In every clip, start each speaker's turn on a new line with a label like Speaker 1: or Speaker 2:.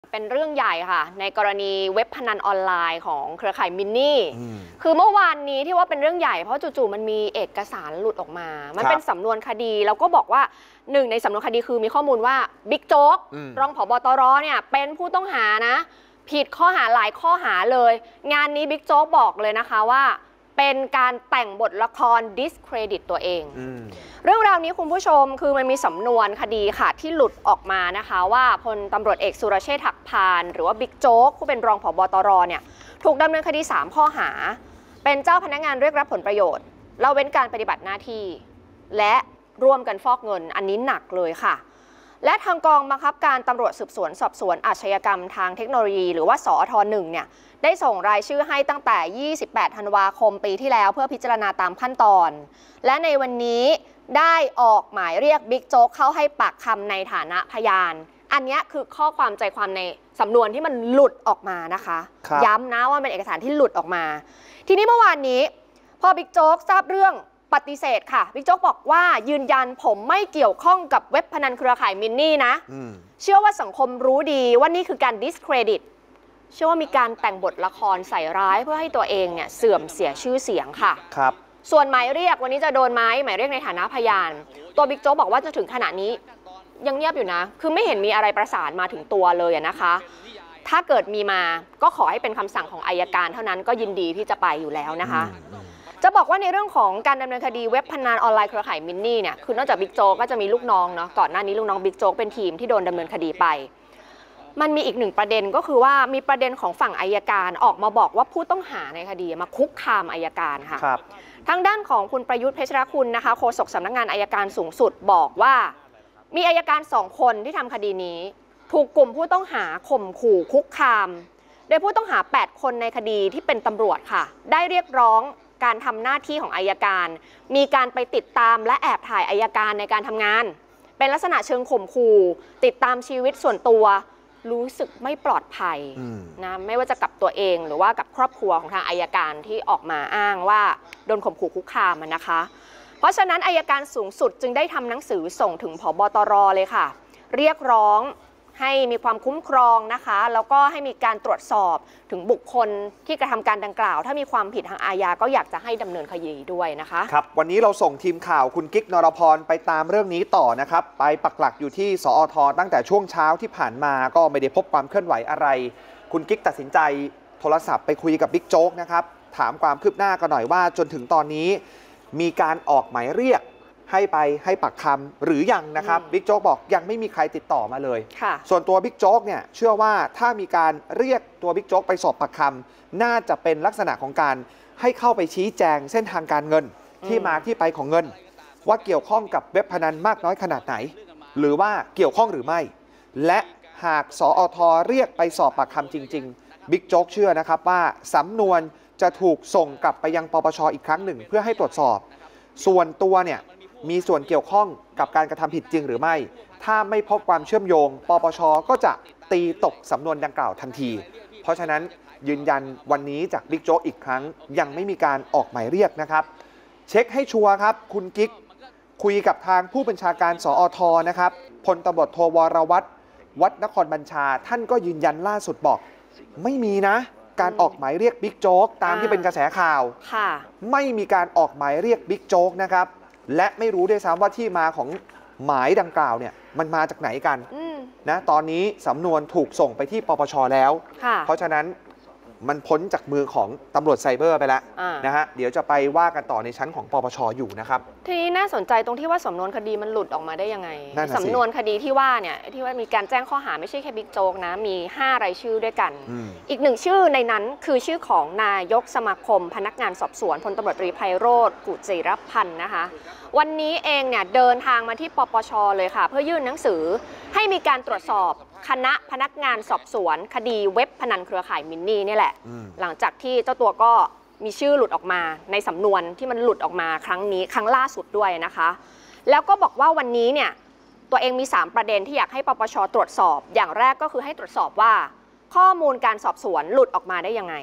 Speaker 1: เป็นเรื่องใหญ่ค่ะในกรณีเว็บพนันออนไลน์ของเครือข่ายมินนี่คือเมื่อวานนี้ที่ว่าเป็นเรื่องใหญ่เพราะจู่ๆมันมีเอกสารหลุดออกมามันเป็นสำนวนคดีแล้วก็บอกว่าหนึ่งในสำนวนคดีคือมีข้อมูลว่าบิ๊กโจ๊กรองผบ.ตร.เนี่ยเป็นผู้ต้องหานะผิดข้อหาหลายข้อหาเลยงานนี้บิ๊กโจ๊กบอกเลยนะคะว่าเป็นการแต่งบทละครดิสเครดิตตัวเองเรื่องราวนี้คุณผู้ชมคือมันมีสำนวนคดีค่ะที่หลุดออกมานะคะว่าพลตำรวจเอกสุรเชษฐ์หักพานหรือว่าบิ๊กโจ๊กผู้เป็นรองผบ.ตร.เนี่ยถูกดำเนินคดี3ข้อหาเป็นเจ้าพนักงานเรียกรับผลประโยชน์ละเว้นการปฏิบัติหน้าที่และร่วมกันฟอกเงินอันนี้หนักเลยค่ะและทางกองบังคับการตำรวจสืบสวนสอบสวนอาชญากรรมทางเทคโนโลยีหรือว่าสอท.1เนี่ยได้ส่งรายชื่อให้ตั้งแต่ 28 ธันวาคมปีที่แล้วเพื่อพิจารณาตามขั้นตอนและในวันนี้ได้ออกหมายเรียกบิ๊กโจ๊กเข้าให้ปากคำในฐานะพยานอันนี้คือข้อความใจความในสำนวนที่มันหลุดออกมานะคะย้ำนะว่าเป็นเอกสารที่หลุดออกมาทีนี้เมื่อวานนี้พอบิ๊กโจ๊กทราบเรื่องปฏิเสธค่ะบิ๊กโจ๊กบอกว่ายืนยันผมไม่เกี่ยวข้องกับเว็บพนันเครือข่ายมินนี่นะเชื่อว่าสังคมรู้ดีว่านี่คือการดิสเครดิตเชื่อว่ามีการแต่งบทละครใส่ร้ายเพื่อให้ตัวเองเนี่ยเสื่อมเสียชื่อเสียงค่ะครับส่วนหมายเรียกวันนี้จะโดนไหมหมายเรียกในฐานะพยานตัวบิ๊กโจ๊กบอกว่าจะถึงขณะนี้ยังเงียบอยู่นะคือไม่เห็นมีอะไรประสานมาถึงตัวเลยนะคะถ้าเกิดมีมาก็ขอให้เป็นคำสั่งของอัยการเท่านั้นก็ยินดีที่จะไปอยู่แล้วนะคะจะบอกว่าในเรื่องของการดำเนินคดีเว็บพนันออนไลน์เครือข่ายมินนี่เนี่ยคือนอกจากบิ๊กโจ๊กก็จะมีลูกน้องเนาะก่อนหน้านี้ลูกน้องบิ๊กโจ๊กเป็นทีมที่โดนดำเนินคดีไปมันมีอีกหนึ่งประเด็นก็คือว่ามีประเด็นของฝั่งอัยการออกมาบอกว่าผู้ต้องหาในคดีมาคุกคามอัยการค่ะทางด้านของคุณประยุทธ์เพชรคุณนะคะโฆษกสำนักงานอัยการสูงสุดบอกว่ามีอัยการ2 คนที่ทำคดีนี้ถูกกลุ่มผู้ต้องหาข่มขู่คุกคามโดยผู้ต้องหา8 คนในคดีที่เป็นตำรวจค่ะได้เรียกร้องการทำหน้าที่ของอัยการมีการไปติดตามและแอบถ่ายอัยการในการทำงานเป็นลักษณะเชิงข่มขู่ติดตามชีวิตส่วนตัวรู้สึกไม่ปลอดภัยนะไม่ว่าจะกับตัวเองหรือว่ากับครอบครัวของทางอัยการที่ออกมาอ้างว่าโดนข่มขู่คุกคามนะคะเพราะฉะนั้นอัยการสูงสุดจึงได้ทำหนังสือส่งถึงผบ.ตร.เลยค่ะเรียกร้องให้มีความคุ้มครองนะคะแล้วก็ให้มีการตรวจสอบถึงบุคคลที่กระทำการดังกล่าวถ้ามีความผิดทางอาญาก็อยากจะให้ดำเนินคดีด้วยนะคะ
Speaker 2: ครับวันนี้เราส่งทีมข่าวคุณกิ๊กนรพรไปตามเรื่องนี้ต่อนะครับไปปักหลักอยู่ที่สอท.ตั้งแต่ช่วงเช้าที่ผ่านมาก็ไม่ได้พบความเคลื่อนไหวอะไรคุณกิ๊กตัดสินใจโทรศัพท์ไปคุยกับบิ๊กโจ๊กนะครับถามความคืบหน้ากันหน่อยว่าจนถึงตอนนี้มีการออกหมายเรียกให้ไปให้ปากคำหรือยังนะครับบิ๊กโจ๊กบอกยังไม่มีใครติดต่อมาเลยส่วนตัวบิ๊กโจ๊กเนี่ยเชื่อว่าถ้ามีการเรียกตัวบิ๊กโจ๊กไปสอบปากคำน่าจะเป็นลักษณะของการให้เข้าไปชี้แจงเส้นทางการเงินที่มาที่ไปของเงินว่าเกี่ยวข้องกับเว็บพนันมากน้อยขนาดไหนหรือว่าเกี่ยวข้องหรือไม่และหากสอท.เรียกไปสอบปากคำจริงๆบิ๊กโจ๊กเชื่อนะครับว่าสำนวนจะถูกส่งกลับไปยังปปช.อีกครั้งหนึ่งเพื่อให้ตรวจสอบส่วนตัวเนี่ยมีส่วนเกี่ยวข้องกับการกระทำผิดจริงหรือไม่ถ้าไม่พบความเชื่อมโยงปปช.ก็จะตีตกสำนวนดังกล่าวทันทีเพราะฉะนั้นยืนยันวันนี้จากบิ๊กโจ๊กอีกครั้งยังไม่มีการออกหมายเรียกนะครับเช็คให้ชัวร์ครับคุณกิ๊กคุยกับทางผู้บัญชาการสอท.นะครับพลตำรวจโทวรวัฒน์วัดนครบัญชาท่านก็ยืนยันล่าสุดบอกไม่มีนะการออกหมายเรียกบิ๊กโจ๊กตามที่เป็นกระแสข่าวไม่มีการออกหมายเรียกบิ๊กโจ๊กนะครับและไม่รู้ด้วยซ้ำว่าที่มาของหมายดังกล่าวเนี่ยมันมาจากไหนกันนะตอนนี้สำนวนถูกส่งไปที่ปปช.แล้วเพราะฉะนั้นมันพ้นจากมือของตำรวจไซเบอร์ไปแล้วนะฮะเดี๋ยวจะไปว่ากันต่อในชั้นของปปช.อยู่นะครับ
Speaker 1: ทีนี้น่าสนใจตรงที่ว่าสำนวนคดีมันหลุดออกมาได้ยังไงสำนวนคดีที่ว่าเนี่ยที่ว่ามีการแจ้งข้อหาไม่ใช่แค่บิ๊กโจ๊กนะมี5 รายชื่อด้วยกันอีก1 ชื่อในนั้นคือชื่อของนายกสมาคมพนักงานสอบสวนพลตำรวจตรีไพโรจน์ กุจิรพันธ์นะคะวันนี้เองเนี่ยเดินทางมาที่ปปช.เลยค่ะเพื่อยื่นหนังสือให้มีการตรวจสอบคณะพนักงานสอบสวนคดีเว็บพนันเครือข่ายมินนี่นี่แหละหลังจากที่เจ้าตัวก็มีชื่อหลุดออกมาในสำนวนที่มันหลุดออกมาครั้งนี้ครั้งล่าสุดด้วยนะคะแล้วก็บอกว่าวันนี้เนี่ยตัวเองมี3 ประเด็นที่อยากให้ปปช.ตรวจสอบอย่างแรกก็คือให้ตรวจสอบว่าข้อมูลการสอบสวนหลุดออกมาได้ยังไง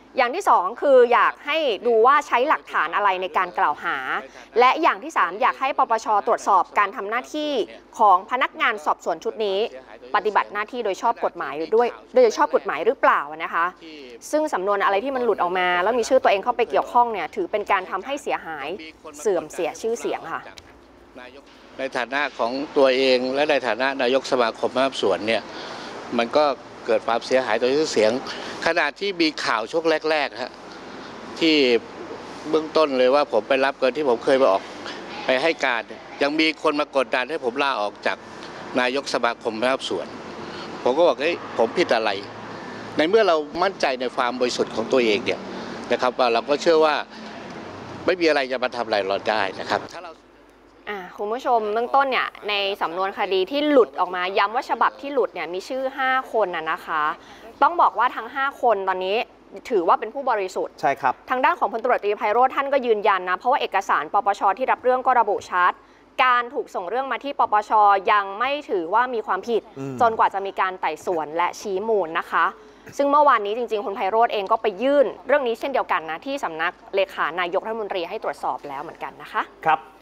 Speaker 1: อย่างที่2คืออยากให้ดูว่าใช้หลักฐานอะไรในการกล่าวหาและอย่างที่3อยากให้ปปช.ตรวจสอบการทำหน้าที่ของพนักงานสอบสวนชุดนี้ปฏิบัติหน้าที่โดยชอบกฎหมายโดยชอบกฎหมายหรือเปล่านะคะซึ่งสำนวนอะไรที่มันหลุดออกมาแล้วมีชื่อตัวเองเข้าไปเกี่ยวข้องเนี่ยถือเป็นการทำให้เสียหายเสื่อมเสียชื่อเสียงค่ะ
Speaker 3: ในฐานะของตัวเองและในฐานะนายกสมาคมพนักงานสอบสวนเนี่ยมันก็เกิดความเสียหายต่อชื่อเสียงขณะที่มีข่าวช่วงแรกๆฮะที่เบื้องต้นเลยว่าผมไปรับเงินที่ผมเคยไปให้การยังมีคนมากดดันให้ผมลาออกจากนายกสมาคมพนักงานสอบสวนผมก็บอกเฮ้ยผมผิดอะไรในเมื่อเรามั่นใจในความบริสุทธิ์ของตัวเองเนี่ยนะครับว่าเราก็เชื่อว่าไม่มีอะไรจะมาทำอะไรเราได้นะครับถ้าเรา
Speaker 1: คุณผู้ชมเบื้องต้นเนี่ยในสำนวนคดีที่หลุดออกมาย้ำว่าฉบับที่หลุดเนี่ยมีชื่อ5คนนะคะต้องบอกว่าทั้ง5คนตอนนี้ถือว่าเป็นผู้บริสุทธิ์
Speaker 2: ใช่ครับ
Speaker 1: ทางด้านของพลตำรวจตรีไพโรจน์ท่านก็ยืนยันนะเพราะว่าเอกสารปปช.ที่รับเรื่องก็ระบุชัดการถูกส่งเรื่องมาที่ปปช.ยังไม่ถือว่ามีความผิดจนกว่าจะมีการไต่สวนและชี้มูลนะคะซึ่งเมื่อวานนี้จริงๆคุณไพโรจน์เองก็ไปยื่นเรื่องนี้เช่นเดียวกันนะที่สำนักเลขานายกรัฐมนตรีให้ตรวจสอบแล้วเหมือนกันนะคะ
Speaker 2: ครับ